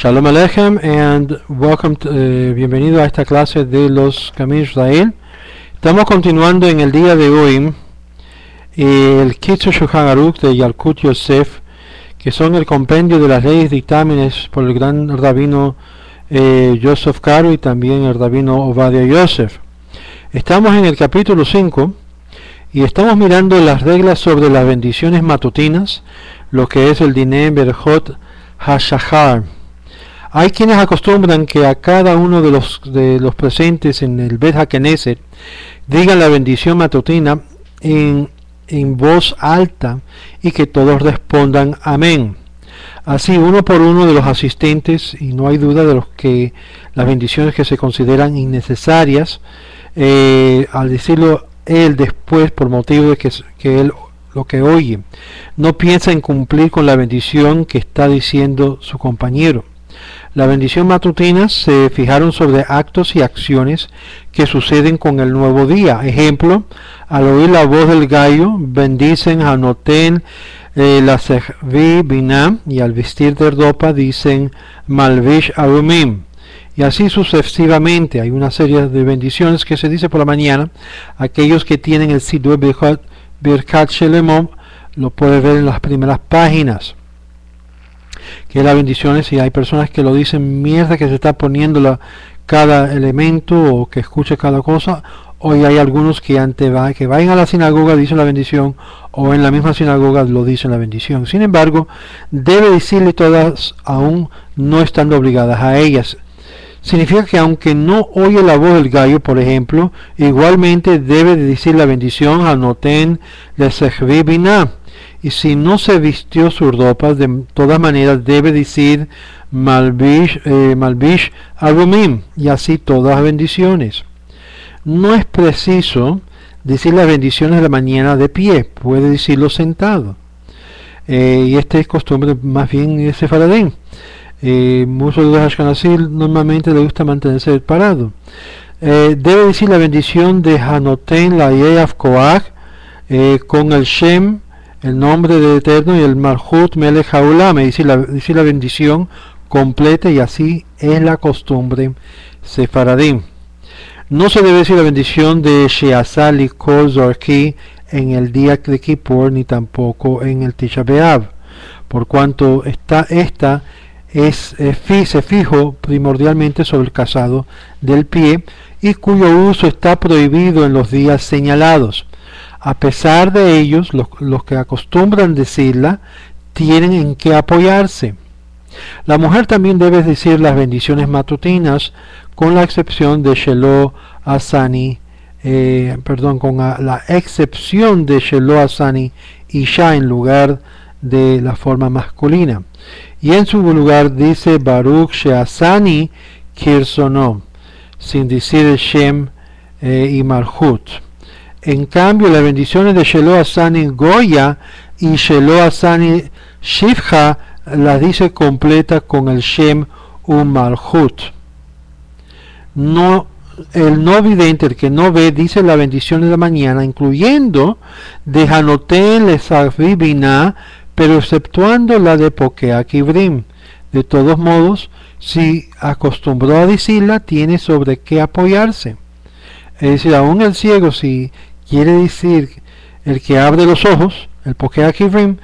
Shalom Aleichem and welcome to, bienvenido a esta clase de los Caminos de Israel. Estamos continuando en el día de hoy el Kitzur Shulchan Aruch de Yalkut Yosef, que son el compendio de las leyes dictámenes por el gran rabino Yosef Karo y también el rabino Ovadia Yosef. Estamos en el capítulo 5 y estamos mirando las reglas sobre las bendiciones matutinas, lo que es el Dinei Berachot HaShachar. Hay quienes acostumbran que a cada uno de los presentes en el Bet HaKnesset digan la bendición matutina en voz alta y que todos respondan amén. Así, uno por uno de los asistentes, y no hay duda de los que las bendiciones que se consideran innecesarias, al decirlo él después por motivo de que él lo que oye, no piensa en cumplir con la bendición que está diciendo su compañero. La bendición matutina se fijaron sobre actos y acciones que suceden con el nuevo día. Ejemplo, al oír la voz del gallo, bendicen Hanoten la Sechvi Binah, y al vestir de ropa dicen Malvish Arumim. Y así sucesivamente. Hay una serie de bendiciones que se dice por la mañana. Aquellos que tienen el Sidur Birkat Shelemom lo pueden ver en las primeras páginas, que las bendiciones, y hay personas que lo dicen mientras que se está poniendo cada elemento o que escuche cada cosa. Hoy hay algunos que que vayan a la sinagoga dicen la bendición, o en la misma sinagoga lo dicen la bendición. Sin embargo, debe decirle todas, aún no estando obligadas a ellas. Significa que aunque no oye la voz del gallo, por ejemplo, igualmente debe de decir la bendición Hanoten le Sechvi Binah. Y si no se vistió su ropa, de todas maneras debe decir Malvish Arumim, y así todas las bendiciones. No es preciso decir las bendiciones de la mañana de pie, puede decirlo sentado. Y esta es costumbre más bien sefaradí. Muchos de los Ashkenazí normalmente les gusta mantenerse parado. Debe decir la bendición de Hanoten la Yeaf Koach con el Shem, el nombre del Eterno, y el Malchut Melech Haolam, decir la bendición completa, y así es la costumbre sefaradí. No se debe decir la bendición de She'asa Likol Zorki en el día de Kippur, ni tampoco en el Tisha B'Av, por cuanto se fijó primordialmente sobre el calzado del pie y cuyo uso está prohibido en los días señalados. A pesar de ellos, los que acostumbran decirla tienen en qué apoyarse. La mujer también debe decir las bendiciones matutinas, con la excepción de Shelo Asani, con la excepción de Shelo Asani Isha en lugar de la forma masculina. Y en su lugar dice Baruch Sheasani Kirsono, sin decir el Shem y Malchut. En cambio, las bendiciones de Shelo Asani Goya y Shelo Asani Shivcha las dice completa con el Shem u Malchut. El no vidente, el que no ve, dice la bendición de la mañana, incluyendo de Hanoten le Sechvi Binah, pero exceptuando la de Pokea Kibrim. De todos modos, si acostumbró a decirla, tiene sobre qué apoyarse. Es decir, aún el ciego, si quiere decir el que abre los ojos, el Pokea Kibrim,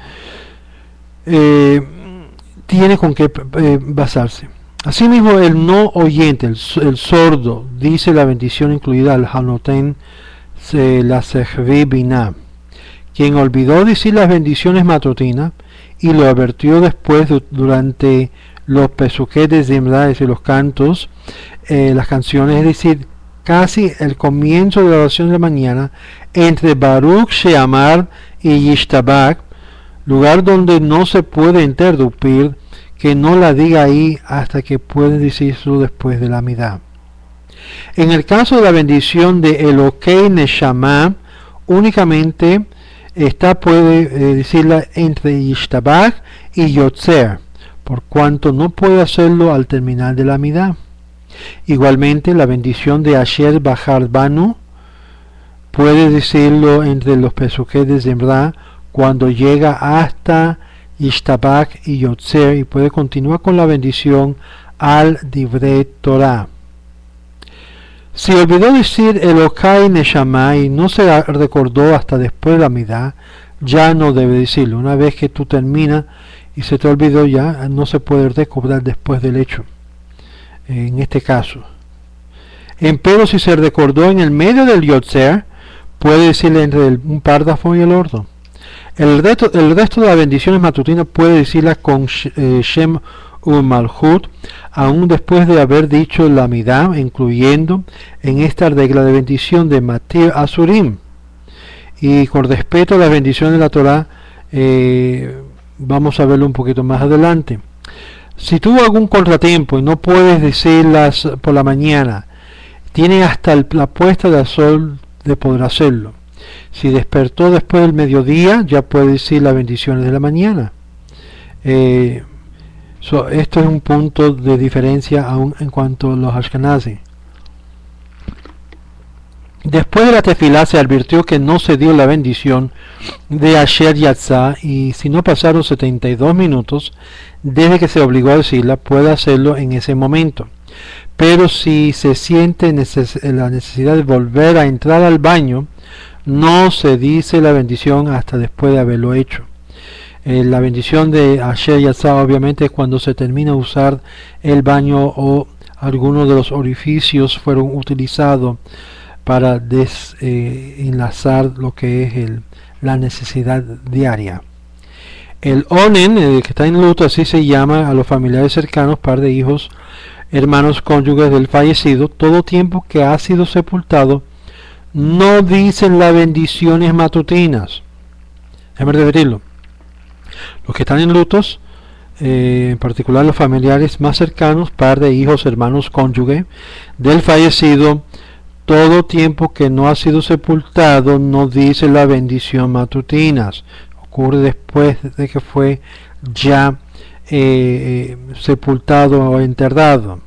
tiene con qué basarse. Asimismo, el no oyente, el sordo, dice la bendición incluida al Hanoten la Sechvi Binah. Quien olvidó decir las bendiciones matutinas y lo advirtió después durante los pesuqués de Zimra, y los cantos, las canciones, es decir, casi el comienzo de la oración de la mañana, entre Baruch Sheamar y Yishtabak, lugar donde no se puede interrumpir, que no la diga ahí hasta que puede decirlo después de la Amidá. En el caso de la bendición de Elokei Neshama, únicamente puede decirla entre Yishtabak y Yotzer, por cuanto no puede hacerlo al terminar de la Amidá. Igualmente, la bendición de Asher Bahar Banu puede decirlo entre los pesuqués de Zimra cuando llega hasta Yishtabak y Yotzer, y puede continuar con la bendición al Divrei Torah. Si olvidó decir Elokai Neshama y no se recordó hasta después de la Midá, ya no debe decirlo. Una vez que tú terminas y se te olvidó, ya no se puede recobrar después del hecho, en este caso. Empero si se recordó en el medio del Yotzer, puede decirle entre un párrafo y el ordo. El resto de las bendiciones matutinas puede decirlas con Shem Malhut, aún después de haber dicho la Midá, incluyendo en esta regla de bendición de Matir Asurim. Y con respecto a las bendiciones de la Torah, vamos a verlo un poquito más adelante. Si tuvo algún contratiempo y no puedes decirlas por la mañana, tiene hasta la puesta del sol de poder hacerlo. Si despertó después del mediodía, ya puede decir las bendiciones de la mañana. Esto es un punto de diferencia aún en cuanto a los Ashkenazi. Después de la tefilá se advirtió que no se dio la bendición de Asher Yatzah, y si no pasaron 72 minutos desde que se obligó a decirla, puede hacerlo en ese momento. Pero si se siente la necesidad de volver a entrar al baño, no se dice la bendición hasta después de haberlo hecho. La bendición de Asher Yatzah obviamente es cuando se termina de usar el baño o algunos de los orificios fueron utilizados para enlazar lo que es la necesidad diaria. El Onen, que está en luto, así se llama a los familiares cercanos, par de hijos, hermanos, cónyuges del fallecido, todo tiempo que ha sido sepultado. No dicen las bendiciones matutinas. Déjame repetirlo. Los que están en lutos, en particular los familiares más cercanos, par de hijos, hermanos, cónyuge del fallecido, todo tiempo que no ha sido sepultado, no dice la bendición matutinas. Ocurre después de que fue ya sepultado o enterrado.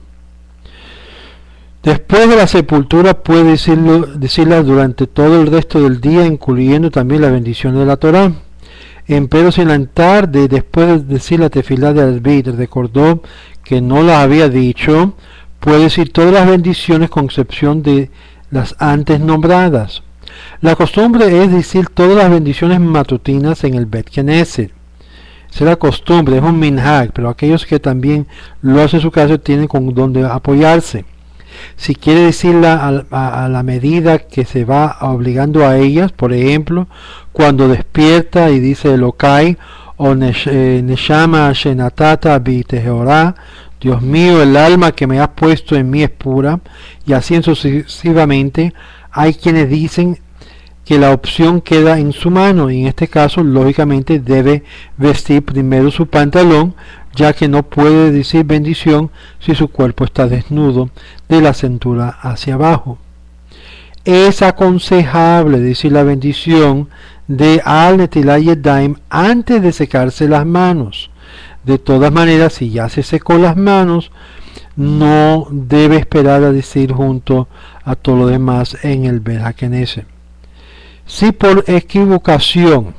Después de la sepultura puede decirla durante todo el resto del día, incluyendo también la bendición de la Torah. Empero si en la tarde, después de decir la tefilá de Arbit, recordó que no la había dicho, puede decir todas las bendiciones con excepción de las antes nombradas. La costumbre es decir todas las bendiciones matutinas en el Bet Knesset. Esa es la costumbre, es un minhag, pero aquellos que también lo hacen en su casa tienen con donde apoyarse. Si quiere decirla a la medida que se va obligando a ellas, por ejemplo, cuando despierta y dice Elokai o Neshama Shenatata Bitejeorá, Dios mío, el alma que me has puesto en mí es pura, y así sucesivamente. Hay quienes dicen que la opción queda en su mano, y en este caso lógicamente debe vestir primero su pantalón, ya que no puede decir bendición si su cuerpo está desnudo de la cintura hacia abajo. Es aconsejable decir la bendición de Al Netilat Yadayim antes de secarse las manos. De todas maneras, si ya se secó las manos, no debe esperar a decir junto a todo lo demás en el Bet HaKnesset. Si por equivocación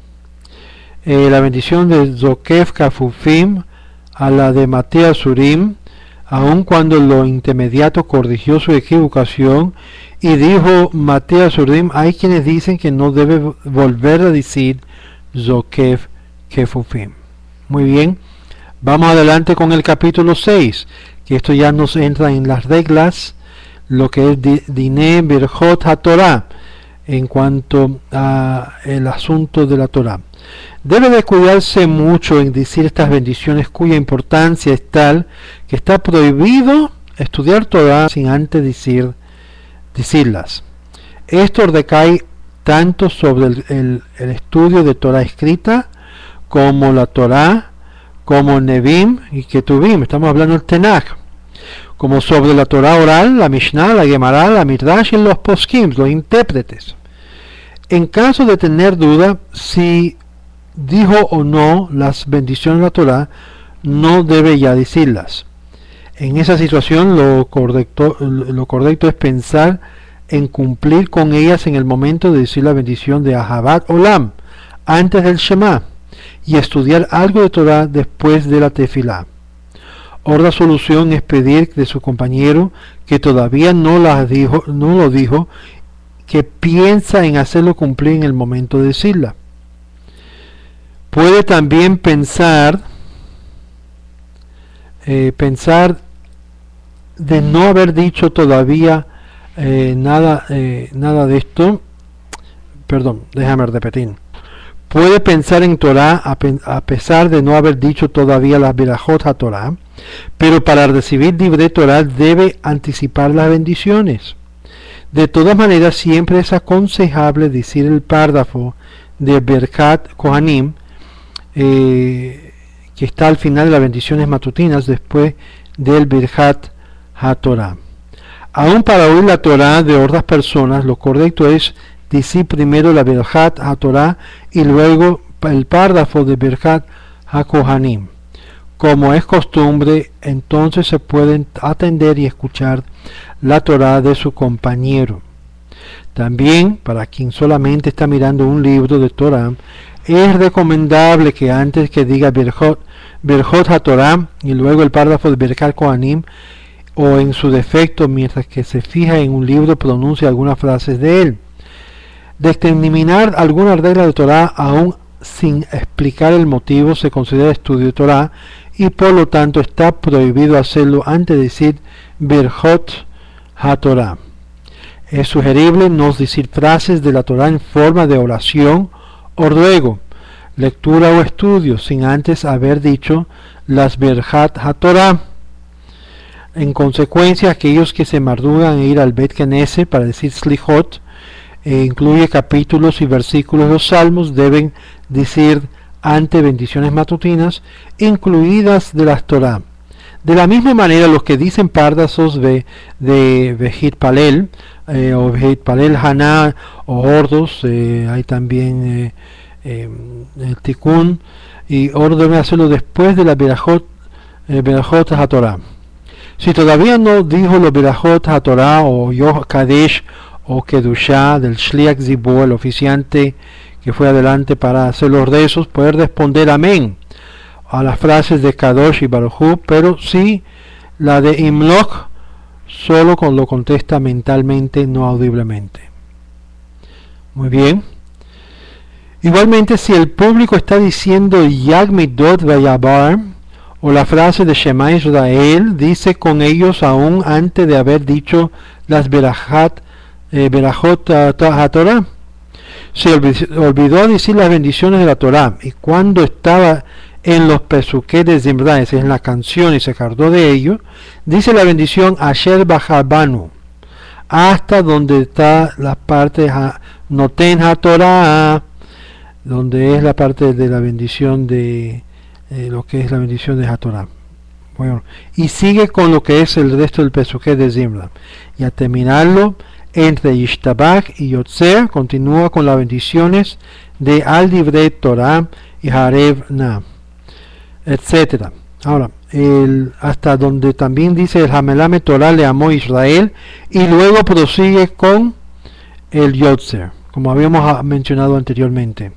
la bendición de Zokef Kafufim a la de Matea Surim, aun cuando lo intermediato corrigió su equivocación y dijo Matea Surim, hay quienes dicen que no debe volver a decir Zokef Kafufim. Muy bien, vamos adelante con el capítulo 6, que esto ya nos entra en las reglas, lo que es Diné Birjot HaTorah, en cuanto a el asunto de la Torah. Debe de cuidarse mucho en decir estas bendiciones cuya importancia es tal que está prohibido estudiar Torah sin antes decirlas. Esto recae tanto sobre el estudio de Torah escrita como la Torah, como Nevim y Ketuvim, estamos hablando del Tenach, como sobre la Torah oral, la Mishnah, la Gemara, la Midrash y los Poskim, los intérpretes. En caso de tener duda si dijo o no las bendiciones de la Torah, no debe ya decirlas. En esa situación lo correcto es pensar en cumplir con ellas en el momento de decir la bendición de Ahabat Olam, antes del Shema, y estudiar algo de Torah después de la tefilá. Otra solución es pedir de su compañero que todavía no lo dijo, que piensa en hacerlo cumplir en el momento de decirla. Puede también pensar de no haber dicho todavía nada de esto. Perdón, déjame repetir. Puede pensar en Torah a pesar de no haber dicho todavía las Berajot HaTorah, pero para recibir Divrei Torah debe anticipar las bendiciones. De todas maneras, siempre es aconsejable decir el párrafo de Birkat Kohanim, que está al final de las bendiciones matutinas, después del Birkat HaTorah. Aún para oír la Torah de otras personas, lo correcto es decir primero la Birkat HaTorah y luego el párrafo de Birkat HaKohanim. Como es costumbre, entonces se pueden atender y escuchar la Torah de su compañero. También, para quien solamente está mirando un libro de Torah, es recomendable que antes que diga Birjot HaTorah y luego el párrafo de Birkat Kohanim, o en su defecto, mientras que se fija en un libro, pronuncie algunas frases de él. Determinar alguna regla de Torah aún sin explicar el motivo se considera estudio de Torah y por lo tanto está prohibido hacerlo antes de decir Birjot HaTorah. Es sugerible no decir frases de la Torah en forma de oración o ruego, lectura o estudio sin antes haber dicho las Birjat HaTorah. En consecuencia, aquellos que se madrugan a ir al Bet Knesset para decir Slichot, incluye capítulos y versículos de los salmos, deben decir ante bendiciones matutinas, incluidas de las Torah. De la misma manera, los que dicen párrafos de Vejit Palel, o Vejit Palel Haná, o Ordos, hay también el Tikkun, y Ordos deben hacerlo después de la Berajot HaTorah. Si todavía no dijo los Berajot HaTorah, o Yoh Kadesh, o Kedushá del Shliach Zibur, el oficiante que fue adelante para hacer los rezos, puede responder amén a las frases de Kadosh y Barujú, pero sí la de Imloch solo lo contesta mentalmente, no audiblemente. Muy bien. Igualmente, si el público está diciendo Yag Midot Vayabar, o la frase de Shema Israel, dice con ellos aún antes de haber dicho las Berajot HaTorah. Se olvidó decir las bendiciones de la Torah, y cuando estaba en los Pesukei de Zimra, es en la canción, y se acordó de ello, dice la bendición Asher Bajabanu, hasta donde está la parte Noten HaTorah, donde es la parte de la bendición de lo que es la bendición de HaTorah. Bueno, y sigue con lo que es el resto del Pesukei de Zimra, y a terminarlo entre Yishtabach y Yotzer continúa con las bendiciones de Al Divrei Torah y Harev Na, etc. Ahora, hasta donde también dice el Hamelame Torah le amó Israel, y luego prosigue con el Yotzer, como habíamos mencionado anteriormente.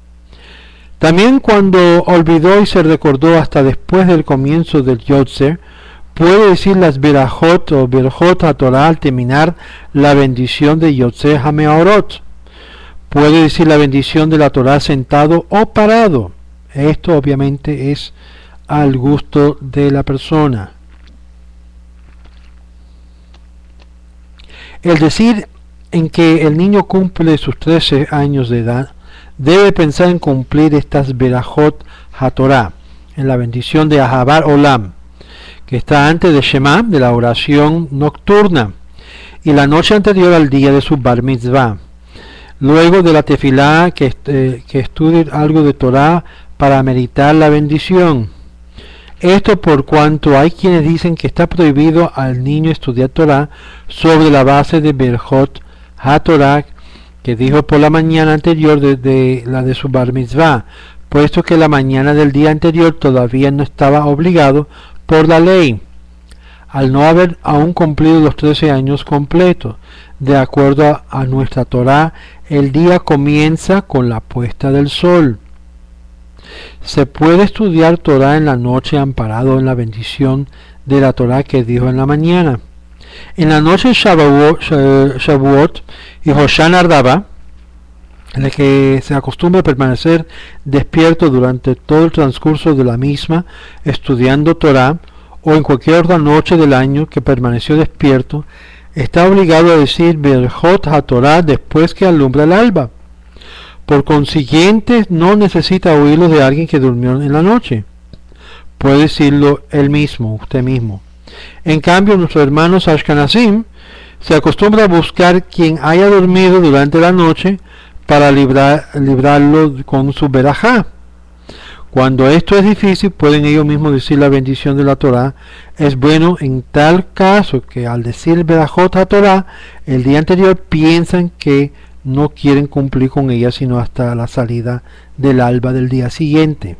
También cuando olvidó y se recordó hasta después del comienzo del Yotzer, puede decir las Berajot o Berjot HaTorah al terminar la bendición de Yotzer HaMeorot. Puede decir la bendición de la Torah sentado o parado. Esto obviamente es al gusto de la persona. El decir en que el niño cumple sus 13 años de edad, debe pensar en cumplir estas Berajot HaTorah, en la bendición de Ahabar Olam, que está antes de Shema, de la oración nocturna, y la noche anterior al día de su Bar Mitzvah. Luego de la tefilá, que estudie algo de Torah para meditar la bendición. Esto por cuanto hay quienes dicen que está prohibido al niño estudiar Torah sobre la base de Berjot HaTorah, que dijo por la mañana anterior de la de su Bar Mitzvah, puesto que la mañana del día anterior todavía no estaba obligado por la ley, al no haber aún cumplido los 13 años completos. De acuerdo a nuestra Torah, el día comienza con la puesta del sol. Se puede estudiar Torah en la noche amparado en la bendición de la Torah que dijo en la mañana. En la noche de Shavuot y Hoshana Rabbah, en la que se acostumbra a permanecer despierto durante todo el transcurso de la misma, estudiando Torah, o en cualquier otra noche del año que permaneció despierto, está obligado a decir Berjot HaTorah después que alumbra el alba. Por consiguiente, no necesita oírlo de alguien que durmió en la noche. Puede decirlo él mismo, usted mismo. En cambio, nuestros hermanos Ashkenazim se acostumbra a buscar quien haya dormido durante la noche para librarlo con su berajá. Cuando esto es difícil, pueden ellos mismos decir la bendición de la Torah. Es bueno en tal caso que al decir Berajot HaTorah el día anterior piensan que no quieren cumplir con ella sino hasta la salida del alba del día siguiente.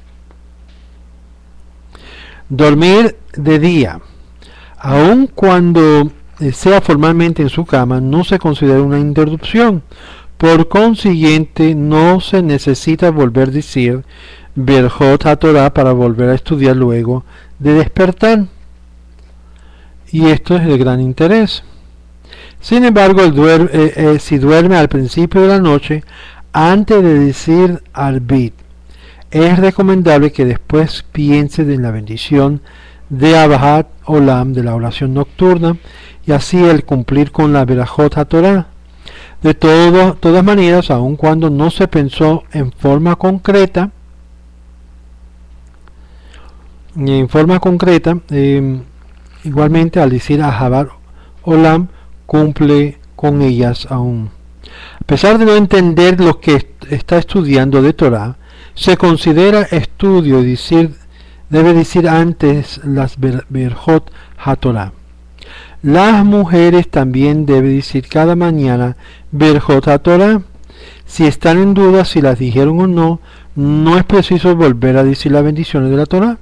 Dormir de día. Aun cuando sea formalmente en su cama, no se considera una interrupción. Por consiguiente, no se necesita volver a decir Berjot HaTorah para volver a estudiar luego de despertar. Y esto es de gran interés. Sin embargo, si duerme al principio de la noche, antes de decir Arbit, es recomendable que después piense en la bendición de Abahat Olam, de la oración nocturna, y así el cumplir con la Berajot HaTorah. De todas maneras, aun cuando no se pensó en forma concreta, igualmente al decir Ahabat Olam, cumple con ellas aún. A pesar de no entender lo que está estudiando de Torah, se considera estudio y debe decir antes las Berjot HaTorah. Las mujeres también deben decir cada mañana Berjot HaTorah. Si están en duda si las dijeron o no, no es preciso volver a decir las bendiciones de la Torah.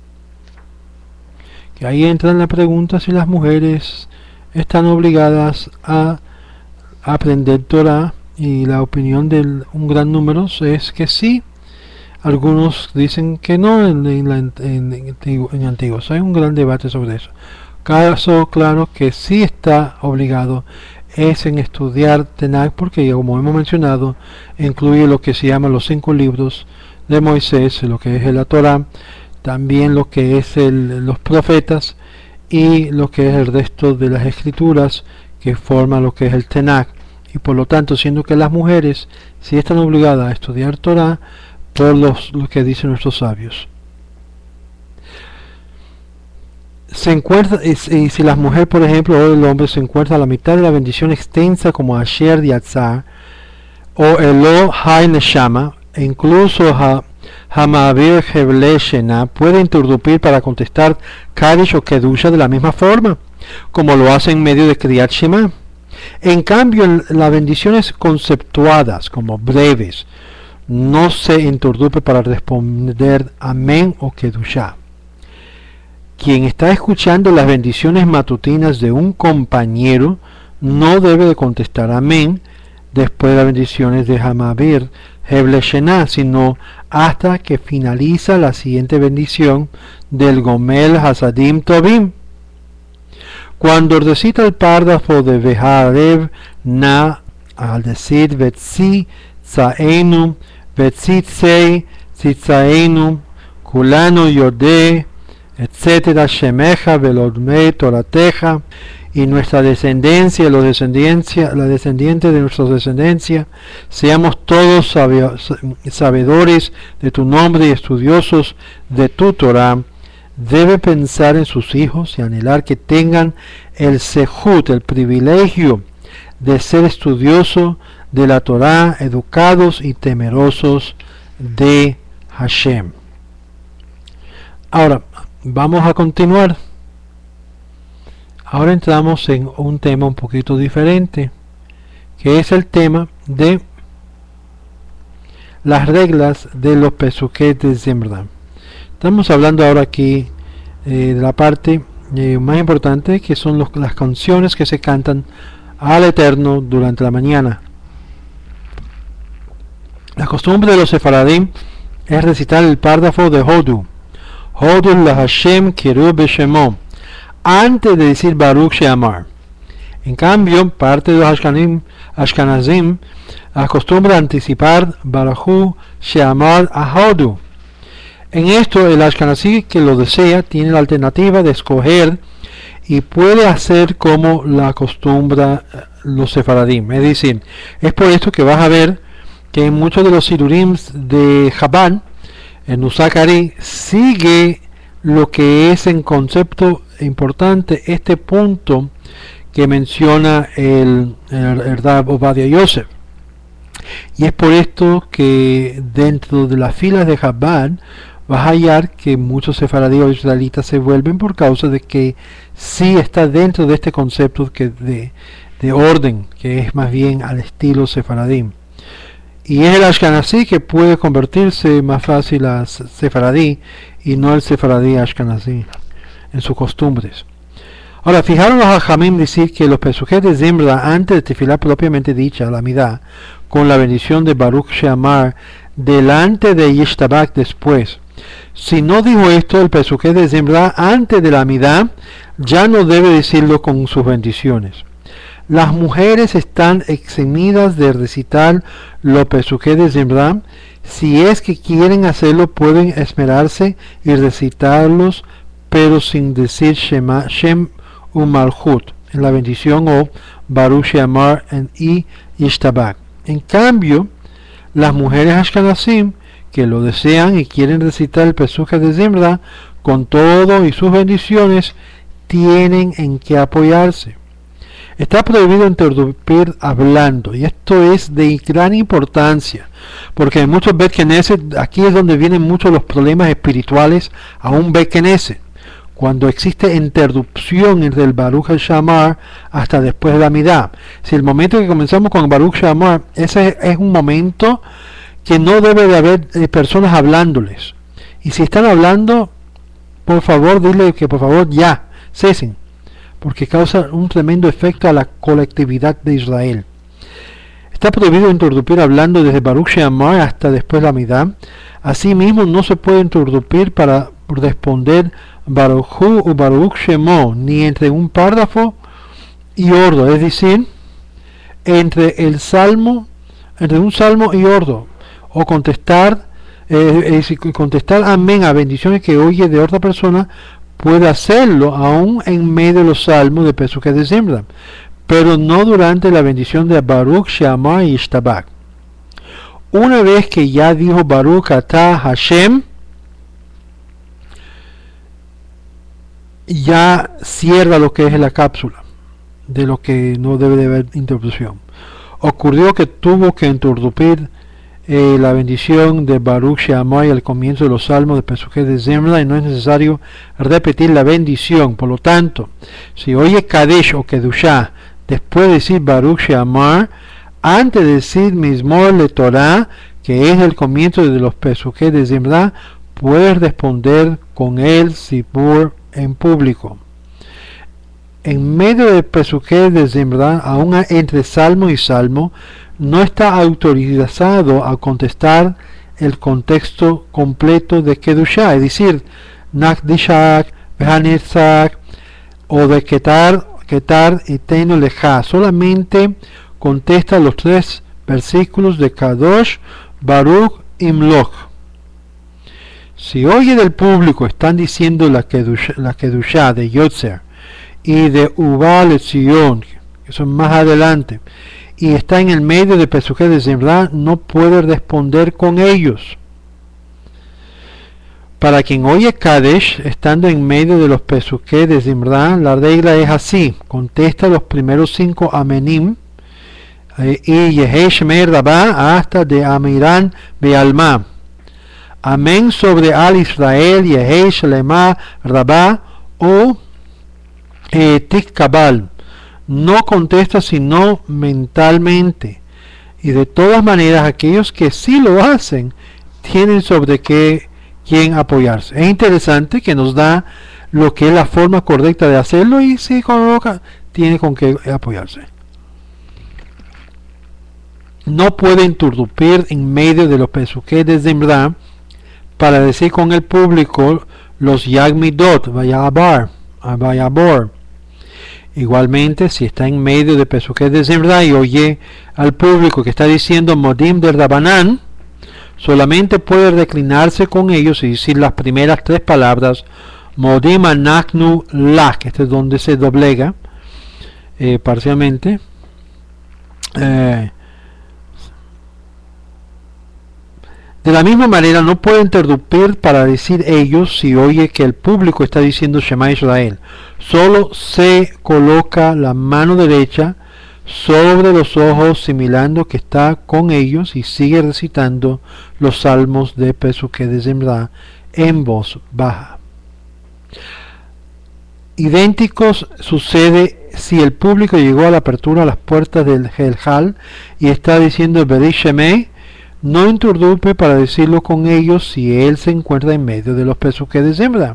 Que ahí entra en la pregunta si las mujeres están obligadas a aprender Torah, y la opinión de un gran número es que sí. Algunos dicen que no en antiguos. Hay un gran debate sobre eso. Caso claro que sí está obligado es en estudiar Tanaj, porque como hemos mencionado incluye lo que se llama los 5 libros de Moisés, lo que es la Torah, también lo que es los profetas y lo que es el resto de las escrituras que forman lo que es el Tanaj. Y por lo tanto, siendo que las mujeres sí están obligadas a estudiar Torah por lo que dicen nuestros sabios. Se encuentra, y si las mujeres, por ejemplo, o el hombre se encuentra a la mitad de la bendición extensa como Asher Yatzar o Elo Hay Neshama, e incluso Hamavir Hevle Shena, puede interrumpir para contestar Kaddish o Kedusha de la misma forma, como lo hace en medio de Kriyat Shema. En cambio, en las bendiciones conceptuadas como breves, no se interrumpe para responder Amén o Kedusha. Quien está escuchando las bendiciones matutinas de un compañero no debe de contestar Amén después de las bendiciones de Hamavir Hevle Shena, sino hasta que finaliza la siguiente bendición del Gomel Hasadim Tovim. Cuando recita el párrafo de Veharev Na, al decir Vetzi Tzaenu, Vetzi Tzei, Tzitzaenu, Kulano Yodeh, etcétera, Shemeja, Velodmei, Torateja, y nuestra descendencia, la descendiente de nuestra descendencia, seamos todos sabedores de tu nombre y estudiosos de tu Torah. Debe pensar en sus hijos y anhelar que tengan el sehut, el privilegio de ser estudioso de la Torah, educados y temerosos de Hashem. Ahora, vamos a continuar. Ahora entramos en un tema un poquito diferente, que es el tema de las reglas de los Pesukei de Zimra. Estamos hablando ahora aquí de la parte más importante, que son las canciones que se cantan al Eterno durante la mañana. La costumbre de los sefaradim es recitar el párrafo de Hodu. Hodu la Hashem Kiru Beshemo, antes de decir Baruch Sheamar. En cambio, parte de los Ashkenazim acostumbra anticipar Baruch Sheamar a Hodu. En esto, el Ashkenazí que lo desea tiene la alternativa de escoger y puede hacer como la acostumbra los sefaradim. Es decir, es por esto que vas a ver que en muchos de los sidurim de Chabad, en Nusakari, sigue lo que es en concepto importante este punto que menciona el Rab Ovadia Yosef. Y es por esto que dentro de las filas de Chabad vas a hallar que muchos sefaradíes israelitas se vuelven por causa de que sí está dentro de este concepto de orden, que es más bien al estilo sefaradim. Y es el Ashkenazí que puede convertirse más fácil a sefaradí y no el sefaradí Ashkenazí en sus costumbres. Ahora, fijaron los Hajamim decir que los pesujes de Zimra antes de tefilah propiamente dicha, la Amidá, con la bendición de Baruch Sheamar, delante de Yishtabak después. Si no dijo esto el pesuje de Zimra antes de la Amidá, ya no debe decirlo con sus bendiciones. Las mujeres están eximidas de recitar los pesuje de Zimra. Si es que quieren hacerlo, pueden esmerarse y recitarlos, pero sin decir Shem Umalchut en la bendición o Baruch Sheamar y Yishtabak. En cambio, las mujeres Ashkenazim que lo desean y quieren recitar el pesuje de Zimra con todo y sus bendiciones, tienen en qué apoyarse. Está prohibido interrumpir hablando, y esto es de gran importancia, porque en muchos Bet Knesset, aquí es donde vienen muchos los problemas espirituales a un Bet Knesset, cuando existe interrupción entre el Baruch Sheamar hasta después de la Amidá. Si el momento que comenzamos con Baruch Sheamar, ese es un momento que no debe de haber personas hablándoles, y si están hablando, por favor dile que por favor ya cesen, porque causa un tremendo efecto a la colectividad de Israel. Está prohibido interrumpir hablando desde Baruch Sheamar hasta después de la Amidá. Asimismo, no se puede interrumpir para responder Baruchu o Baruch Shemo, ni entre un párrafo y ordo, es decir, entre un salmo y ordo, o contestar amén a bendiciones que oye de otra persona. Puede hacerlo aún en medio de los salmos de pesuje de Zimra, pero no durante la bendición de Baruch Sheamar y Yishtabak. Una vez que ya dijo Baruch Atah Hashem, ya cierra lo que es la cápsula de lo que no debe de haber interrupción. Ocurrió que tuvo que interrumpir la bendición de Baruch Sheamar al comienzo de los salmos de pesuje de Zimra, y no es necesario repetir la bendición. Por lo tanto, si oye Kadesh o Kedushá después de decir Baruch Sheamar, antes de decir Mizmor le Torah, que es el comienzo de los pesuje de Zimra, puedes responder con el Sibur en público. En medio del pesuje de Zimra, aún entre salmo y salmo, no está autorizado a contestar el contexto completo de Kedushá, es decir, Nakdishak, Behanitzak, o de Ketar y Teno Leja. Solamente contesta los 3 versículos de Kadosh, Baruch y Mloch. Si oye del público están diciendo la Kedushá de Yotzer y de Ubal Etzion, que son más adelante, y está en el medio de pesuje de Zimra, no puede responder con ellos. Para quien oye Kadesh estando en medio de los pesuje de Zimra, la regla es así: contesta los primeros 5 amenim y Yehesh Meir Rabá hasta de Amirán Bealma. Amén sobre Al Israel, Yehesh Lema Rabá o Tik Kabal. No contesta sino mentalmente, y de todas maneras aquellos que sí lo hacen tienen sobre quién apoyarse. Es interesante que nos da lo que es la forma correcta de hacerlo, y si coloca, tiene con qué apoyarse. No puede interrumpir en medio de los pesuje de Zimra para decir con el público los Yagmidot, Vayabor. Igualmente, si está en medio de Pesukei de Zimra y oye al público que está diciendo Modim de Rabanán, solamente puede reclinarse con ellos y decir las primeras 3 palabras Modim Anachnu Lach, que este es donde se doblega parcialmente. De la misma manera no puede interrumpir para decir ellos si oye que el público está diciendo Shema Israel. Solo se coloca la mano derecha sobre los ojos simulando que está con ellos y sigue recitando los salmos de Pesukei de Zimra en voz baja. Idénticos sucede si el público llegó a la apertura a las puertas del Helhal y está diciendo Berich Shemei. No interrumpe para decirlo con ellos si él se encuentra en medio de los Pesukei de Zimra.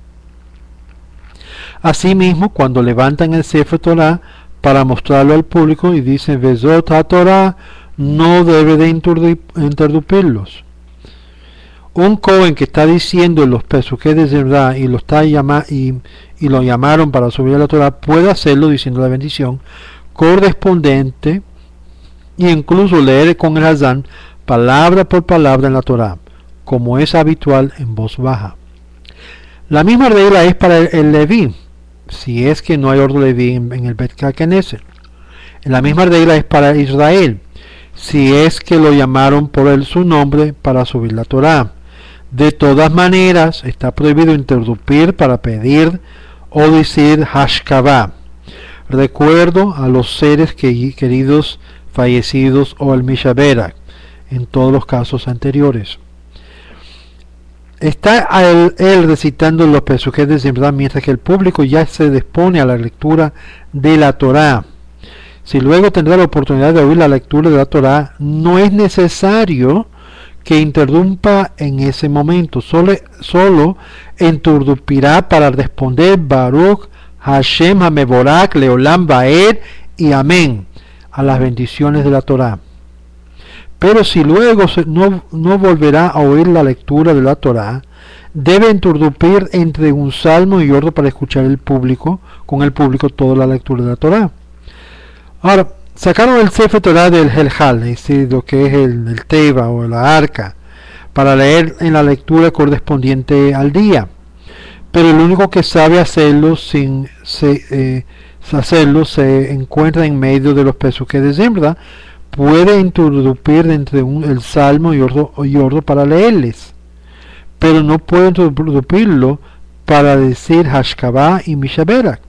Asimismo, cuando levantan el Sefer Torah para mostrarlo al público y dicen Vezot HaTorah, no debe de interrumpirlos. Un Cohen que está diciendo los Pesukei de Zimra y lo llamaron para subir a la Torah puede hacerlo diciendo la bendición correspondiente e incluso leer con el Hazán palabra por palabra en la Torah, como es habitual en voz baja. La misma regla es para el Leví, si es que no hay orden Leví en el Bet Knesset. La misma regla es para Israel, si es que lo llamaron por su nombre para subir la Torah. De todas maneras, está prohibido interrumpir para pedir o decir Hashkavah, recuerdo a los seres queridos fallecidos o el Mishaberak, en todos los casos anteriores. Está él recitando los Pesukei de Zimra mientras que el público ya se dispone a la lectura de la Torah. Si luego tendrá la oportunidad de oír la lectura de la Torah, no es necesario que interrumpa en ese momento, solo interrumpirá para responder Baruch Hashem HaMevorak Leolam Vaed y Amén a las bendiciones de la Torah. Pero si luego no volverá a oír la lectura de la Torah, debe interrumpir entre un salmo y otro para escuchar con el público toda la lectura de la Torah. Ahora, sacaron el Sefer Torah del Helhal, es decir, lo que es el Teva o la arca, para leer en la lectura correspondiente al día. Pero el único que sabe hacerlo se encuentra en medio de los Pesukei de Zimra. Puede interrumpir entre el salmo y otro para leerles, pero no puede interrumpirlo para decir Hashkavah y Mishaberak.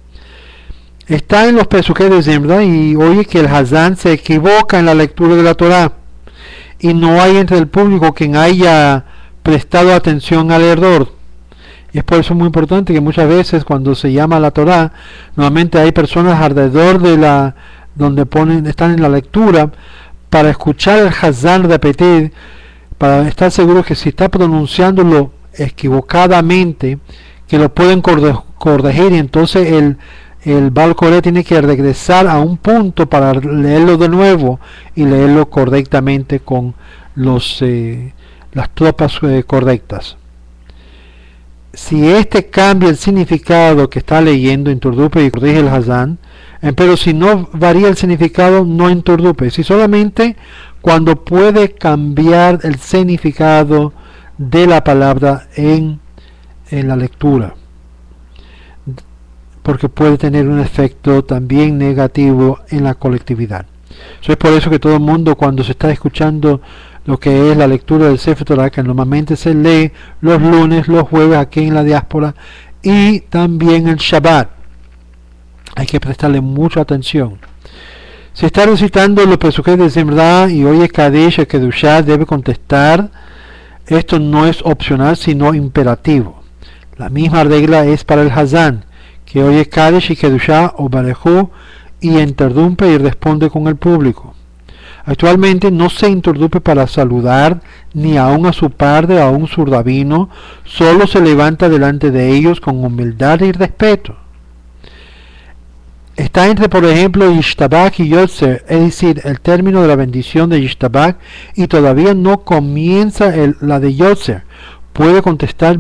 Está en los Pesukei de Zimra y oye que el Hazán se equivoca en la lectura de la Torah y no hay entre el público quien haya prestado atención al error. Y es por eso muy importante que muchas veces cuando se llama la Torah, normalmente hay personas alrededor de donde están en la lectura para escuchar el Hazán repetir, para estar seguros que si está pronunciándolo equivocadamente, que lo pueden corregir, y entonces el Baal Koreh tiene que regresar a un punto para leerlo de nuevo y leerlo correctamente con las tropas correctas. Si este cambia el significado que está leyendo, interrumpe y corrige el Hazán, pero si no varía el significado, no interrumpe. Si solamente cuando puede cambiar el significado de la palabra en la lectura, porque puede tener un efecto también negativo en la colectividad. Es por eso que todo el mundo, cuando se está escuchando lo que es la lectura del Sefer Torah, que normalmente se lee los lunes, los jueves aquí en la diáspora y también el Shabbat, hay que prestarle mucha atención. Si está recitando los Pesukei de Zimra y oye Kadesh y Kedushah, debe contestar. Esto no es opcional sino imperativo. La misma regla es para el Hazán, que oye Kadesh y Kedushah o Barejú y interrumpe y responde con el público. Actualmente no se interrumpe para saludar ni aun a su padre, aun su rabino, solo se levanta delante de ellos con humildad y respeto. Está entre, por ejemplo, Yishtabak y Yotzer, es decir, el término de la bendición de Yishtabak, y todavía no comienza la de Yotzer. Puede contestar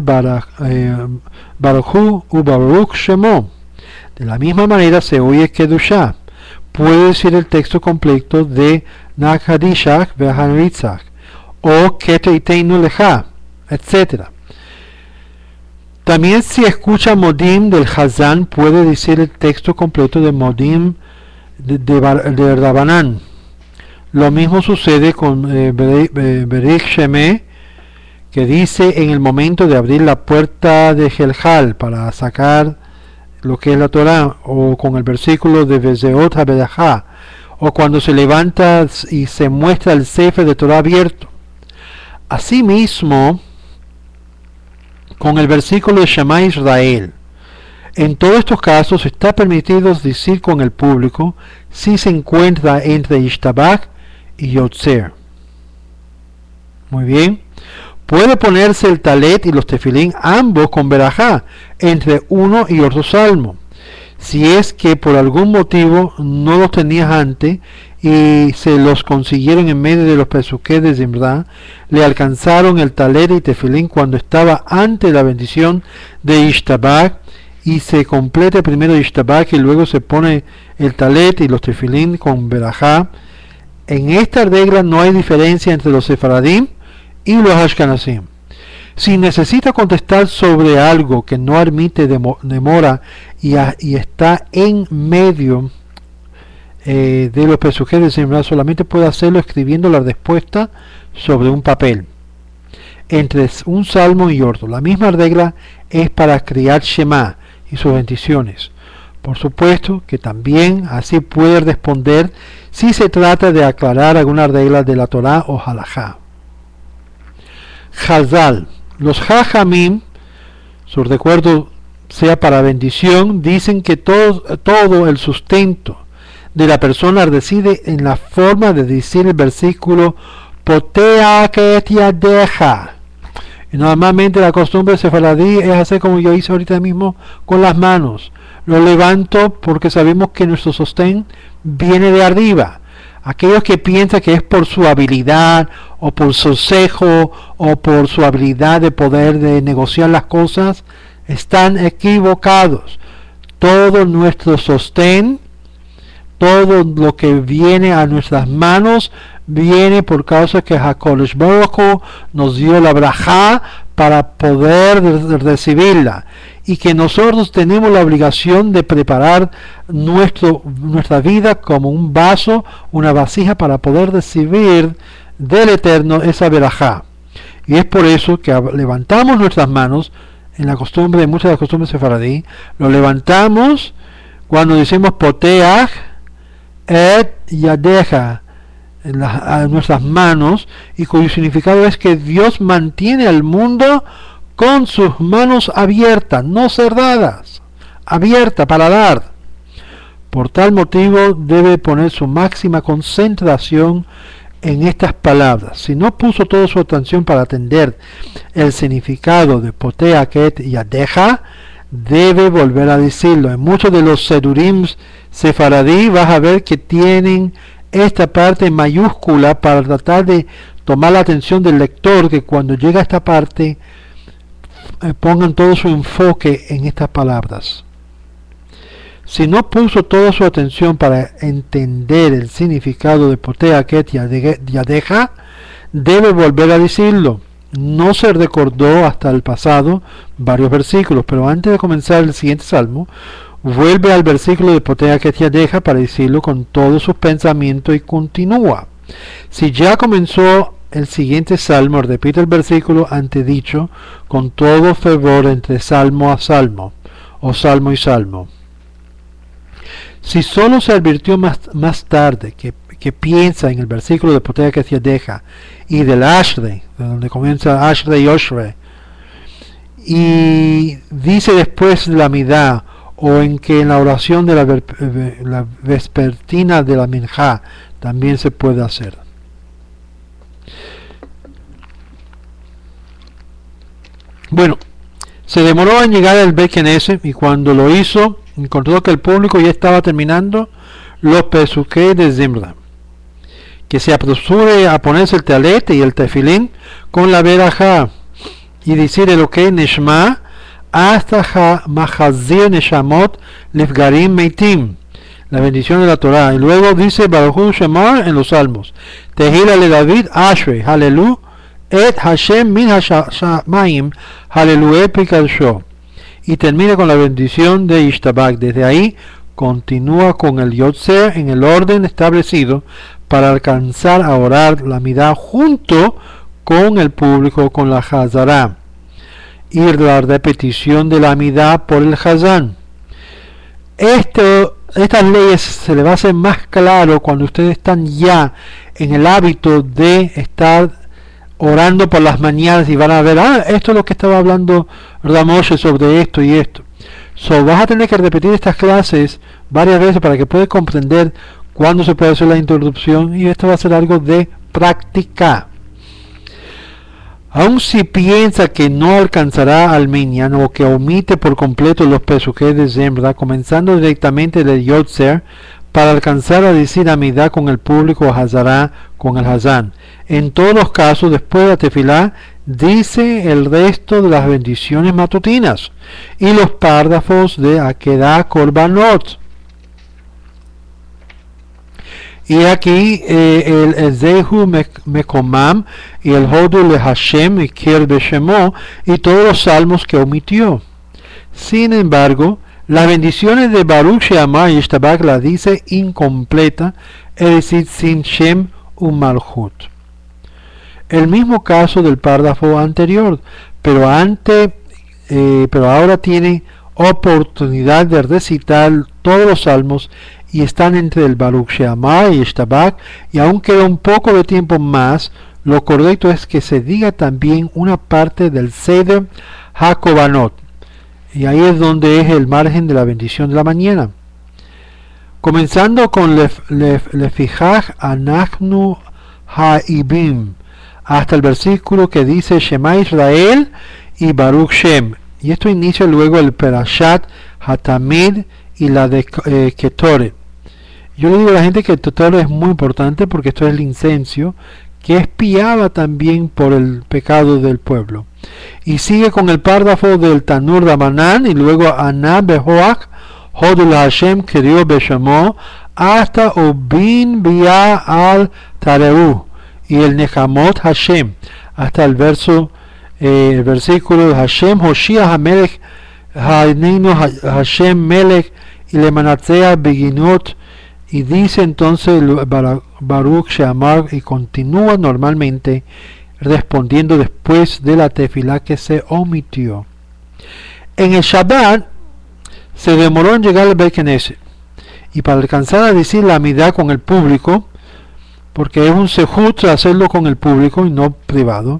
Baruchu u Baruch Shemo. De la misma manera se oye Kedushah. Puede decir el texto completo de Nachadishach Ve'Hanitzach o Keteiteinu Lecha, etc. También si escucha Modim del Hazán, puede decir el texto completo de Modim de Rabanán. Lo mismo sucede con Berich Shemeh, que dice en el momento de abrir la puerta de Jelhal para sacar lo que es la Torah, o con el versículo de Vezeot HaBedachá, o cuando se levanta y se muestra el Sefer de Torah abierto. Asimismo, con el versículo de Shema Israel. En todos estos casos está permitido decir con el público si se encuentra entre Yishtabak y Yotzer. Muy bien. Puede ponerse el talet y los tefilín ambos con berajá entre uno y otro salmo. Si es que por algún motivo no los tenías antes y se los consiguieron en medio de los pesuqués de Zimra, le alcanzaron el talet y tefilín cuando estaba ante la bendición de Yishtabak, y se completa primero Yishtabak y luego se pone el talet y los tefilín con berajá. En esta regla no hay diferencia entre los sefaradim y los ashkenazim. Si necesita contestar sobre algo que no admite demora y está en medio de los pesujes de Zimra, solamente puede hacerlo escribiendo la respuesta sobre un papel entre un salmo y otro. La misma regla es para criar Shema y sus bendiciones. Por supuesto que también así puede responder si se trata de aclarar alguna regla de la Torah o halajá. Chazal, los Jajamim, su recuerdo sea para bendición, dicen que todo el sustento de la persona reside en la forma de decir el versículo Potea ket yadeja. Y normalmente la costumbre sefaradí es hacer como yo hice ahorita mismo con las manos. Lo levanto porque sabemos que nuestro sostén viene de arriba. Aquellos que piensan que es por su habilidad o por su cejo o por su habilidad de poder de negociar las cosas, están equivocados. Todo nuestro sostén, todo lo que viene a nuestras manos, viene por causa que HaKadosh Baruch Hu nos dio la brajá para poder recibirla, y que nosotros tenemos la obligación de preparar nuestra vida como un vaso, una vasija, para poder recibir del Eterno esa verajá. Y es por eso que levantamos nuestras manos en la costumbre, muchas de las costumbres sefaradí, lo levantamos cuando decimos Poteach et Yadeja, a nuestras manos, y cuyo significado es que Dios mantiene al mundo con sus manos abiertas, no cerradas, abierta para dar. Por tal motivo debe poner su máxima concentración en estas palabras. Si no puso toda su atención para atender el significado de Potea Ket y Yadeja, debe volver a decirlo. En muchos de los sedurim sefaradí vas a ver que tienen esta parte en mayúscula para tratar de tomar la atención del lector, que cuando llega a esta parte pongan todo su enfoque en estas palabras. Si no puso toda su atención para entender el significado de Potea Ket Yadeja, debe volver a decirlo. No se recordó hasta el pasado varios versículos, pero antes de comenzar el siguiente salmo, vuelve al versículo de Potea Ket Yadeja para decirlo con todos sus pensamientos y continúa. Si ya comenzó el siguiente salmo, repite el versículo antedicho con todo fervor entre salmo a salmo, o salmo y salmo. Si solo se advirtió más tarde que piensa en el versículo de Potea Ket Yadeja y del Ashrei, de donde comienza Ashrei y Oshre, y dice después la Midá, o en que en la oración de la vespertina de la Minjá también se puede hacer. Bueno, se demoró en llegar al Beit Knesset, y cuando lo hizo, encontró que el público ya estaba terminando los pesuqué de Zimra, que se apresure a ponerse el talete y el tefilín con la verajá y decir el ok neshma hasta mahazir neshamot lefgarim meitim, la bendición de la Torah. Y luego dice Baruchu Shemar en los salmos, Tehila le David Ashre Halelu et Hashem min hashamayim Halelu epikadsho, y termina con la bendición de Ishtabak. Desde ahí continúa con el Yotzer en el orden establecido para alcanzar a orar la midá junto con el público con la Hazara y la repetición de la midá por el Hazán. Estas leyes se les va a hacer más claro cuando ustedes están ya en el hábito de estar orando por las mañanas y van a ver, esto es lo que estaba hablando Ramoshe sobre esto y esto. Vas a tener que repetir estas clases varias veces para que puedas comprender cuándo se puede hacer la interrupción, y esto va a ser algo de práctica. Aun si piensa que no alcanzará al minyan o que omite por completo los pesuqués de Zimra, comenzando directamente del Yotzer para alcanzar a decir amidá con el público o Hazara con el Hazán. En todos los casos, después de la tefilá, dice el resto de las bendiciones matutinas y los párrafos de Akedah Korbanot. Y aquí el Zehu Mekomam y el Hodu le Hashem y Kir Beshemo y todos los salmos que omitió. Sin embargo, las bendiciones de Baruch Sheamar y Ishtabak la dice incompleta, es decir, sin Shem u Malchut. El mismo caso del párrafo anterior, pero ahora tiene oportunidad de recitar todos los salmos y están entre el Baruch Sheamar y Ishtabak, y aún queda un poco de tiempo más. Lo correcto es que se diga también una parte del Seder HaKobanot, y ahí es donde es el margen de la bendición de la mañana. Comenzando con Lefijaj Anachnu Ha'ibim, hasta el versículo que dice Shema Israel y Baruch Shem. Y esto inicia luego el Perashat Hatamid y la de Ketore. Yo le digo a la gente que el Ketore es muy importante porque esto es el incenso que espiaba también por el pecado del pueblo. Y sigue con el párrafo del Tanur Rabanan y luego Aná Behoach Hodul Hashem Kirió Beshamo hasta Ubin Bia al Tareu y el Nechamot Hashem hasta el versículo de Hashem Hoshia Hamelech Hainino Hashem Melech y le manatzea Beginot. Y dice entonces Baruch Sheamar y continúa normalmente respondiendo después de la tefilá que se omitió. En el Shabbat se demoró en llegar al Beit Knesset, y para alcanzar a decir la amidá con el público, porque es un sehut hacerlo con el público y no privado,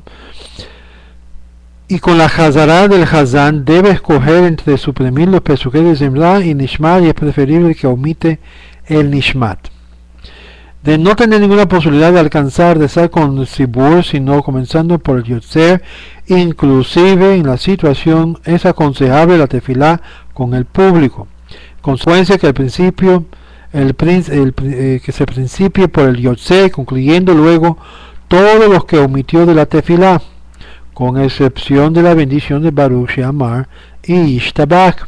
y con la Hazara del Hazán debe escoger entre suprimir los pesuqués de Zimra y Nishmat, y es preferible que omite el Nishmat. De no tener ninguna posibilidad de alcanzar de estar con Sibur, sino comenzando por el Yotzer, inclusive en la situación es aconsejable la tefilá con el público. Consecuencia que al principio que se principie por el Yotzer, concluyendo luego todos los que omitió de la tefilá, con excepción de la bendición de Baruch Sheamar y Ishtabak.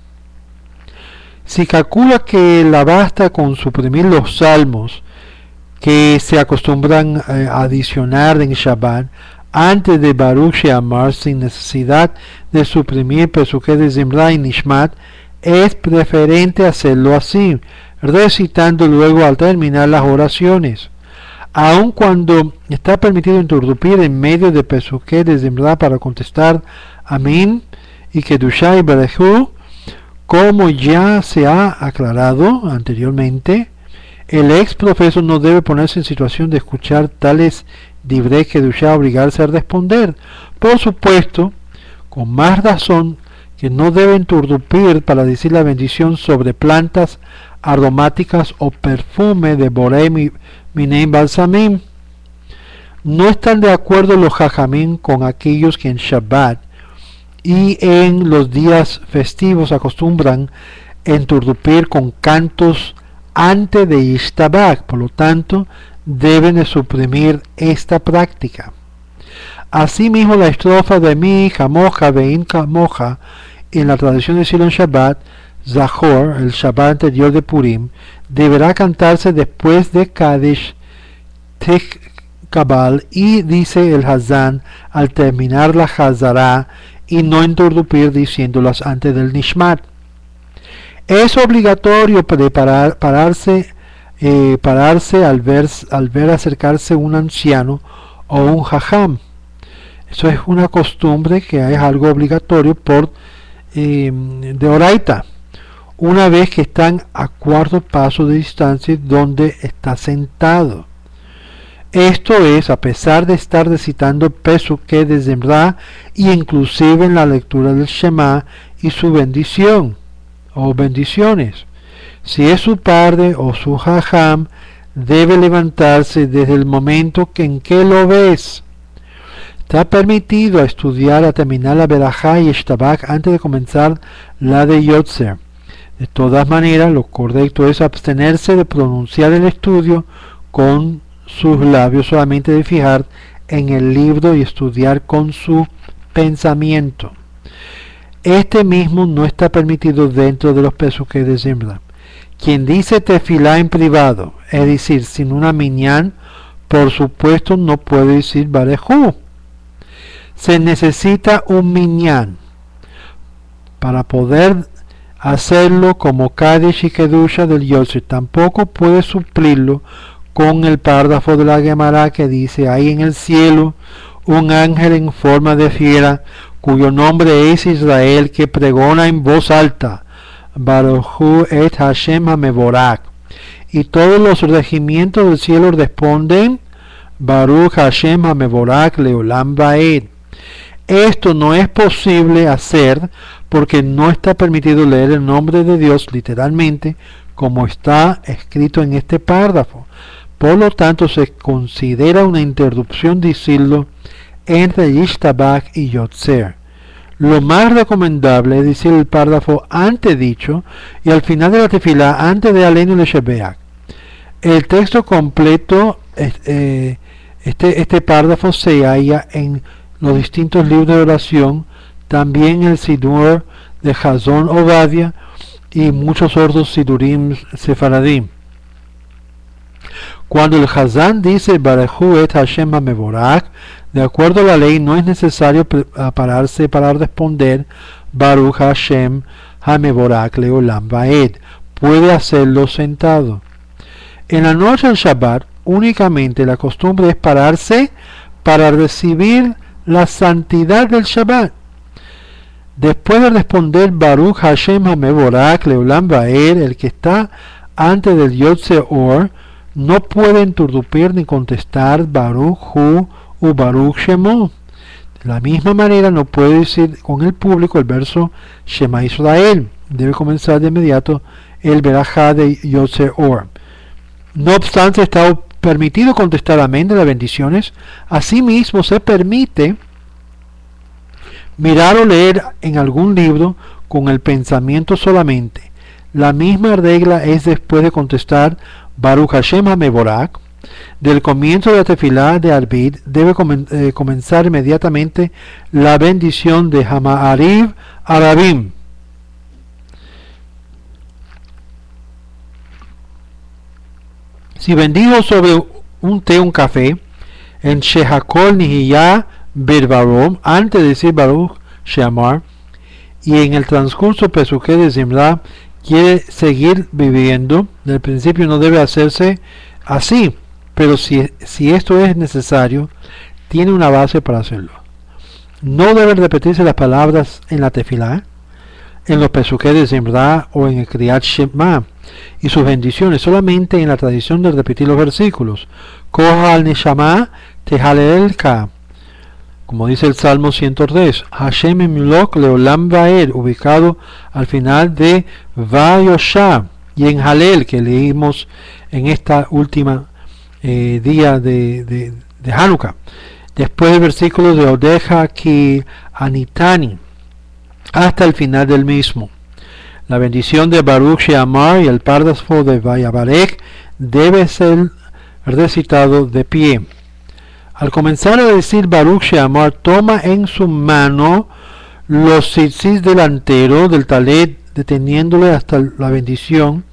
Si calcula que la basta con suprimir los salmos que se acostumbran a adicionar en Shabbat antes de Baruch Sheamar sin necesidad de suprimir pesuqué de Zimra y Nishmat, es preferente hacerlo así, recitando luego al terminar las oraciones. Aun cuando está permitido interrumpir en medio de pesuqué de Zimra para contestar Amén y Kedushá y Berejú, como ya se ha aclarado anteriormente, el ex profesor no debe ponerse en situación de escuchar tales divrei kedushá obligarse a responder. Por supuesto, con más razón que no debe interrumpir para decir la bendición sobre plantas aromáticas o perfume de borei mineim balsamim. No están de acuerdo los jajamín con aquellos que en Shabbat y en los días festivos acostumbran enturpir con cantos antes de Ishtabak. Por lo tanto, deben de suprimir esta práctica. Asimismo, la estrofa de Mi Kamoja Vein Kamoja en la tradición de Silon Shabbat, Zahor, el Shabbat anterior de Purim, deberá cantarse después de Kadesh Tekabal, y dice el Hazán al terminar la Hazara, y no interrumpir diciéndolas antes del Nishmat. Es obligatorio pararse al ver acercarse un anciano o un jajam. Eso es una costumbre que es algo obligatorio de Oraita, una vez que están a cuarto paso de distancia donde está sentado. Esto es a pesar de estar recitando Pesuke de Zemra y inclusive en la lectura del Shema y su bendición o bendiciones. Si es su padre o su jajam, debe levantarse desde el momento en que lo ves. Está permitido estudiar a terminar la Berajá y Ishtabak antes de comenzar la de Yotzer. De todas maneras, lo correcto es abstenerse de pronunciar el estudio con sus labios, solamente de fijar en el libro y estudiar con su pensamiento. Este mismo no está permitido dentro de los pesuques de Zimra. Quien dice tefilá en privado, es decir, sin una minyan, por supuesto no puede decir barejú. Se necesita un minyan para poder hacerlo como Kadesh y Kedusha del Yotzer. Tampoco puede suplirlo con el párrafo de la Gemara que dice: hay en el cielo un ángel en forma de fiera, cuyo nombre es Israel, que pregona en voz alta, Baruchu et Hashem HaMevorak. Y todos los regimientos del cielo responden, Baruch Hashem HaMevorak Leolam Vaed. Esto no es posible hacer porque no está permitido leer el nombre de Dios literalmente como está escrito en este párrafo. Por lo tanto, se considera una interrupción decirlo entre Yishtabak y Yotzer. Lo más recomendable es decir el párrafo antes dicho y al final de la tefilá antes de Aleinu Leshebeach. El texto completo, este párrafo se halla en los distintos libros de oración, también el Sidur de Hazon Ovadia y muchos otros Sidurim Sefaradim. Cuando el Hazán dice Barejú et Hashem HaMevorak, de acuerdo a la ley no es necesario pararse para responder Baruch Hashem HaMevorak Leolam Vaed. Puede hacerlo sentado. En la noche del Shabbat únicamente la costumbre es pararse para recibir la santidad del Shabbat. Después de responder Baruch Hashem HaMevorak Leolam Vaed, el que está antes del Yotze Or no puede interrumpir ni contestar Baruch Hu u Baruch Shemo. De la misma manera no puede decir con el público el verso Shema Israel. Debe comenzar de inmediato el Berajá de Yotze Or. No obstante, está permitido contestar amén de las bendiciones. Asimismo, se permite mirar o leer en algún libro con el pensamiento solamente. La misma regla es después de contestar Baruch Hashem HaMevorak. Del comienzo de la tefilá de Arbit debe comenzar inmediatamente la bendición de Hama'ariv Arabim. Si bendijo sobre un té o un café, en Shehakol Nihiyah Birbarom, antes de decir Baruch Sheamar, y en el transcurso Pesuke de Zimra quiere seguir viviendo, del principio no debe hacerse así, pero si esto es necesario, tiene una base para hacerlo. No deben repetirse las palabras en la tefilá, en los Pesuke de Zimra o en el Kriyat Shema y sus bendiciones, solamente en la tradición de repetir los versículos. Koha al Neshama Tehalelka, como dice el Salmo 103, Hashem Emlok Leolam Vaed, ubicado al final de Vayosha, y en Halel, que leímos en esta última día de Hanukkah. Después del versículo de Odeja Ki Anitani, hasta el final del mismo. La bendición de Baruch She'amar y el párrafo de Vayabarech debe ser recitado de pie. Al comenzar a decir Baruch She'amar, toma en su mano los tzitzis delantero del talet, deteniéndole hasta la bendición.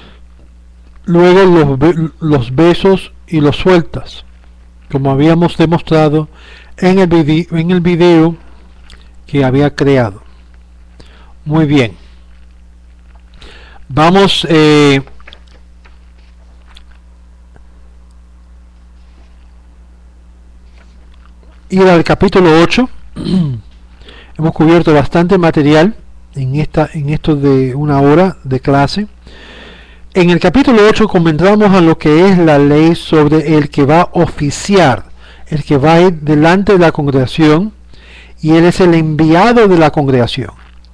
Luego los besos y los sueltas, como habíamos demostrado en el video que había creado. Muy bien. Vamos ir al capítulo 8. Hemos cubierto bastante material en esto de una hora de clase. En el capítulo 8 comentamos a lo que es la ley sobre el que va a oficiar, el que va a ir delante de la congregación, y él es el enviado de la congregación.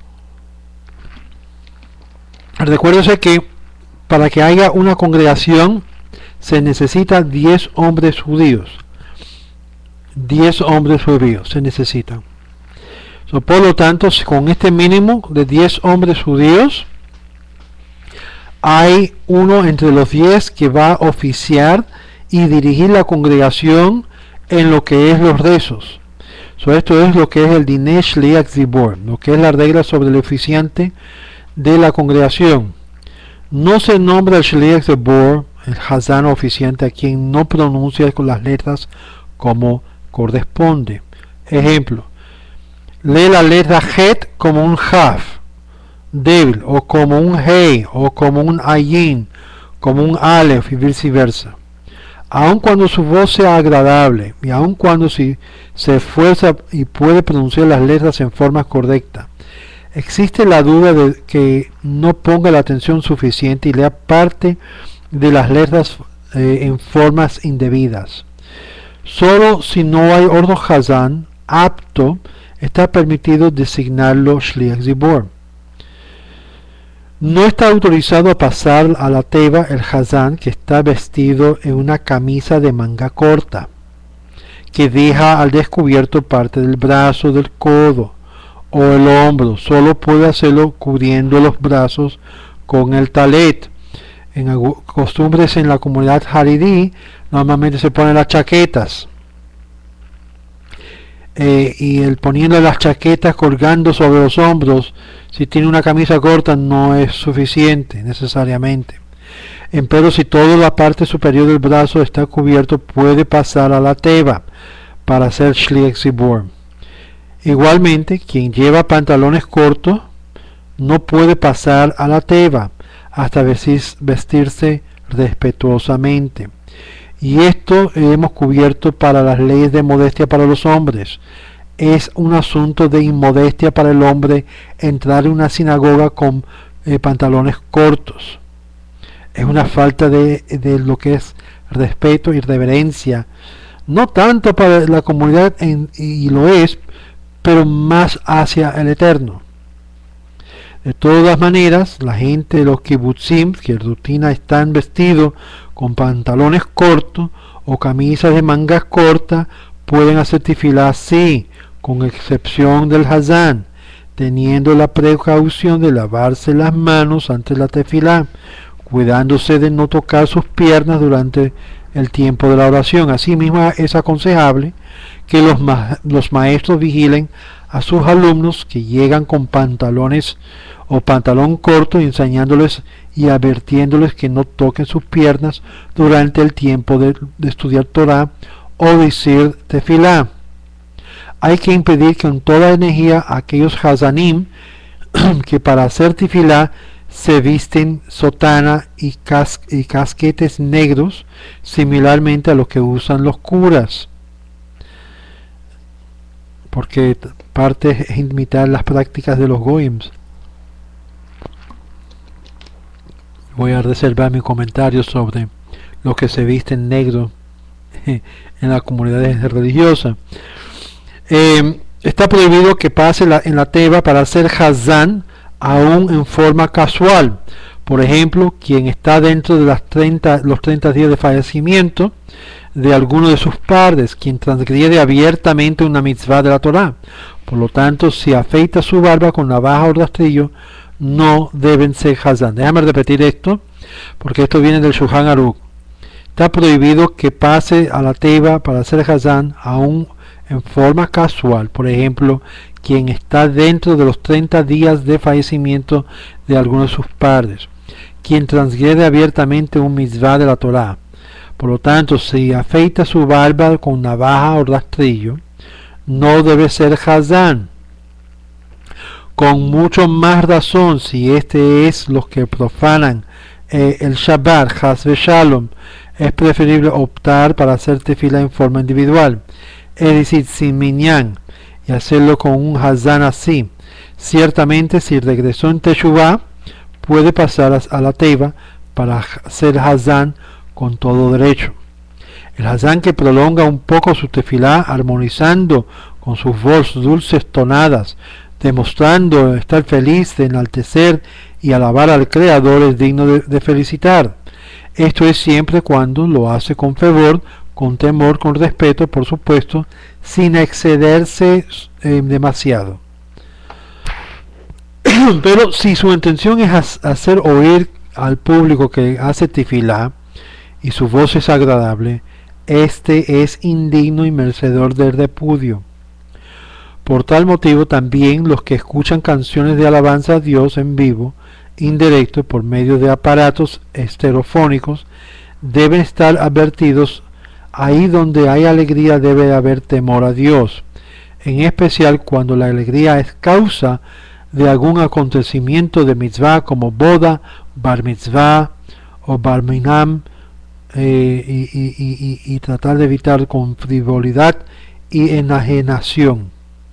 Recuérdese que para que haya una congregación se necesita 10 hombres judíos. 10 hombres judíos se necesitan. Por lo tanto, con este mínimo de 10 hombres judíos, hay uno entre los 10 que va a oficiar y dirigir la congregación en lo que es los rezos. Esto es lo que es el Dinei Shliach Tzibor, lo que es la regla sobre el oficiante de la congregación. No se nombra el Shliach Tzibor, el Hazán oficiante, a quien no pronuncia con las letras como corresponde. Ejemplo, lee la letra Het como un Haf débil, o como un Hei, o como un Ayin, como un Aleph, y viceversa. Aun cuando su voz sea agradable, y aun cuando se esfuerza y puede pronunciar las letras en forma correcta, existe la duda de que no ponga la atención suficiente y lea parte de las letras en formas indebidas. Solo si no hay otro Hazán apto, está permitido designarlo Shliach Tzibor. No está autorizado a pasar a la teba el Hazán que está vestido en una camisa de manga corta, que deja al descubierto parte del brazo, del codo o el hombro. Solo puede hacerlo cubriendo los brazos con el talet. En costumbres en la comunidad Haridí, normalmente se ponen las chaquetas. Y el poniendo las chaquetas colgando sobre los hombros, si tiene una camisa corta, no es suficiente necesariamente. Pero si toda la parte superior del brazo está cubierto, puede pasar a la teba para hacer Shliach Tzibor. Igualmente, quien lleva pantalones cortos no puede pasar a la teba hasta vestirse respetuosamente. Y esto hemos cubierto para las leyes de modestia para los hombres. Es un asunto de inmodestia para el hombre entrar en una sinagoga con pantalones cortos. Es una falta de lo que es respeto y reverencia, no tanto para la comunidad, y lo es, pero más hacia el Eterno. De todas maneras, la gente de los kibbutzim, que en rutina están vestidos con pantalones cortos o camisas de mangas cortas, pueden hacer tefilá así, con excepción del Hazán, teniendo la precaución de lavarse las manos antes de la tefilá, cuidándose de no tocar sus piernas durante el tiempo de la oración. Asimismo, es aconsejable que los maestros vigilen a sus alumnos que llegan con pantalones o pantalón corto, enseñándoles y advirtiéndoles que no toquen sus piernas durante el tiempo de estudiar Torah o decir tefilá. Hay que impedir con toda energía a aquellos hazanim que para hacer tefilá se visten sotana y casquetes negros, similarmente a lo que usan los curas, porque parte es imitar las prácticas de los goyims. Voy a reservar mi comentario sobre los que se visten negro en las comunidades religiosas. Está prohibido que pase en la teba para hacer hazán aún en forma casual. Por ejemplo, quien está dentro de los 30 días de fallecimiento de alguno de sus padres, quien transgrede abiertamente una mitzvah de la Torah. Por lo tanto, si afeita su barba con navaja o rastrillo, no deben ser Hazán. Déjame repetir esto, porque esto viene del Shulchan Aruch. Está prohibido que pase a la teiba para hacer Hazán aún en forma casual. Por ejemplo, quien está dentro de los 30 días de fallecimiento de alguno de sus padres, quien transgrede abiertamente un mitzvah de la Torá. Por lo tanto, si afeita su barba con navaja o rastrillo, no debe ser Hazán. Con mucho más razón, si este es los que profanan el Shabbat, Haz Shalom, es preferible optar para hacer tefila en forma individual, es decir, sin minyan, y hacerlo con un Hazán así. Ciertamente, si regresó en Teshuvah, puede pasar a la teiba para hacer Hazán con todo derecho. El Hazán que prolonga un poco su tefilá, armonizando con sus voces dulces tonadas, demostrando estar feliz de enaltecer y alabar al Creador, es digno de felicitar. Esto es siempre cuando lo hace con fervor, con temor, con respeto, por supuesto, sin excederse demasiado. Pero si su intención es hacer oír al público que hace tefilá y su voz es agradable, este es indigno y merecedor de repudio. Por tal motivo, también los que escuchan canciones de alabanza a Dios en vivo, indirecto, por medio de aparatos estereofónicos, deben estar advertidos. Ahí donde hay alegría debe haber temor a Dios, en especial cuando la alegría es causa de algún acontecimiento de mitzvah como boda, bar mitzvah o bar minam, y tratar de evitar con frivolidad y enajenación.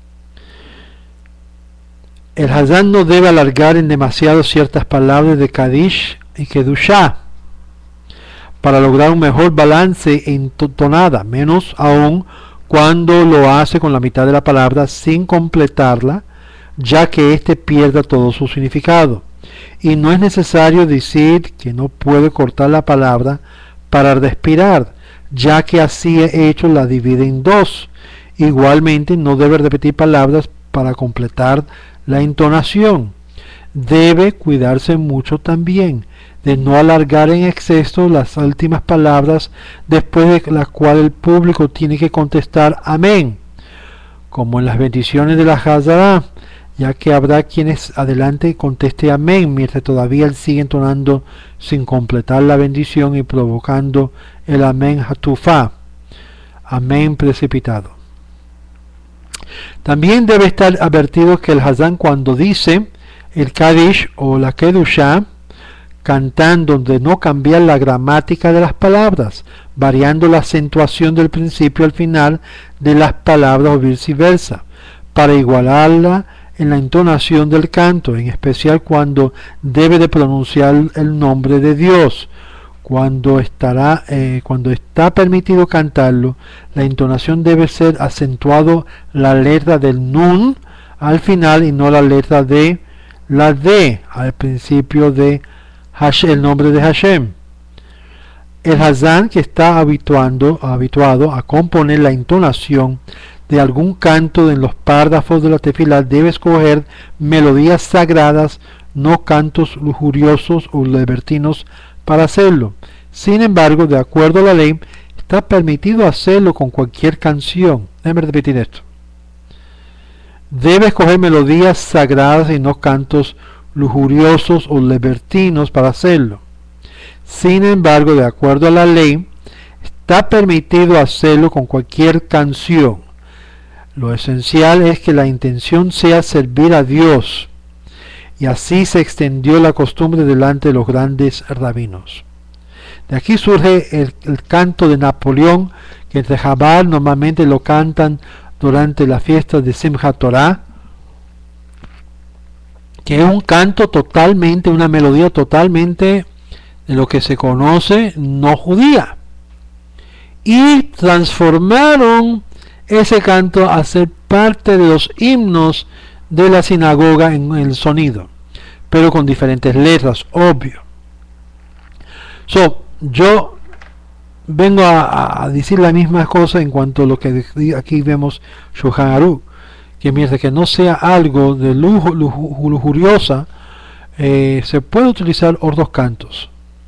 El Hazán no debe alargar en demasiado ciertas palabras de Kadish y Kedushá para lograr un mejor balance en tonada, menos aún cuando lo hace con la mitad de la palabra sin completarla, ya que éste pierda todo su significado. Y no es necesario decir que no puede cortar la palabra para respirar, ya que así hecho la divide en dos. Igualmente no debe repetir palabras para completar la entonación. Debe cuidarse mucho también de no alargar en exceso las últimas palabras, después de las cuales el público tiene que contestar amén, como en las bendiciones de la Hazará, ya que habrá quienes adelante conteste amén mientras todavía él sigue entonando sin completar la bendición y provocando el amén hatufá, amén precipitado. También debe estar advertido que el Hazán, cuando dice el Kadish o la Kedushá, cantando, de no cambiar la gramática de las palabras, variando la acentuación del principio al final de las palabras o viceversa, para igualarla en la entonación del canto, en especial cuando debe de pronunciar el nombre de Dios. Cuando está permitido cantarlo, la entonación debe ser acentuado la letra del nun al final y no la letra de la D al principio de el nombre de Hashem. El Hazán que está habituado a componer la entonación de algún canto en los párrafos de la tefilá debe escoger melodías sagradas, no cantos lujuriosos o libertinos para hacerlo. Sin embargo, de acuerdo a la ley, está permitido hacerlo con cualquier canción. Déjame repetir esto. Debe escoger melodías sagradas y no cantos lujuriosos o libertinos para hacerlo. Sin embargo, de acuerdo a la ley, está permitido hacerlo con cualquier canción. Lo esencial es que la intención sea servir a Dios, y así se extendió la costumbre delante de los grandes rabinos. De aquí surge el canto de Napoleón, que entre Chabad normalmente lo cantan durante la fiesta de Simchat Torah, que es un canto totalmente, una melodía totalmente de lo que se conoce no judía, y transformaron ese canto a ser parte de los himnos de la sinagoga en el sonido, pero con diferentes letras, obvio. Yo vengo a decir la misma cosa en cuanto a lo que aquí vemos Shulchan Aruch, que mientras que no sea algo de lujuriosa, se puede utilizar otros cantos.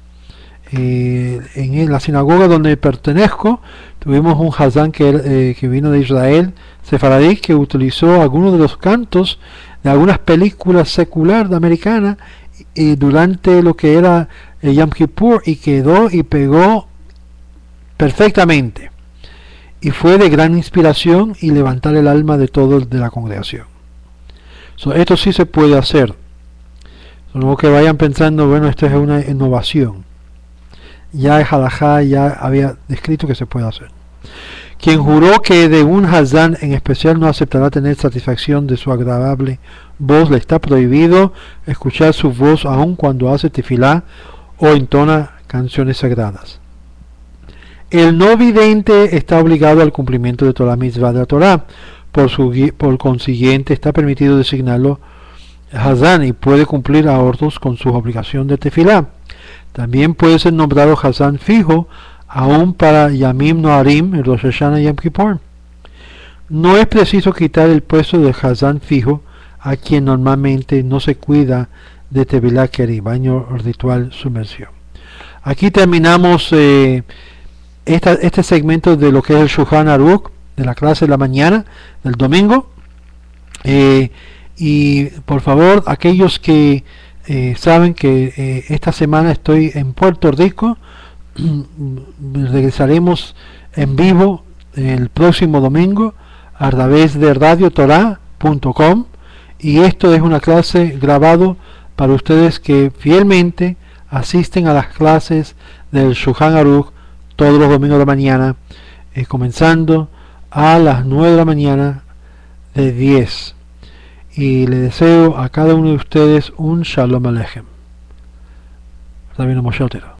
En la sinagoga donde pertenezco tuvimos un Hazán que vino de Israel, sefaradí, que utilizó algunos de los cantos de algunas películas secular americanas durante lo que era Yom Kippur, y quedó y pegó perfectamente, y fue de gran inspiración y levantar el alma de todos de la congregación. Esto sí se puede hacer, no que vayan pensando, bueno, esto es una innovación. Ya el halajá ya había descrito que se puede hacer. Quien juró que de un hazán en especial no aceptará tener satisfacción de su agradable voz, le está prohibido escuchar su voz aun cuando hace tefilá o entona canciones sagradas. El no vidente está obligado al cumplimiento de toda la mitzvah de la Torah. Por consiguiente, está permitido designarlo hazán y puede cumplir a otros con su obligación de tefilá. También puede ser nombrado hazán fijo, aún para Yamim Noarim, el Rosh Hashanah y Yom Kippur. No es preciso quitar el puesto de hazán fijo a quien normalmente no se cuida de Tevilá Keri, baño ritual, sumersión. Aquí terminamos este segmento de lo que es el Shulchan Aruch, de la clase de la mañana del domingo. Y por favor, aquellos que saben que esta semana estoy en Puerto Rico, regresaremos en vivo el próximo domingo a través de radiotorah.com, y esto es una clase grabado para ustedes que fielmente asisten a las clases del Shulchan Aruch todos los domingos de la mañana, comenzando a las 9 de la mañana de 10. Y le deseo a cada uno de ustedes un Shalom Aleichem. Rabino Moshe Otero.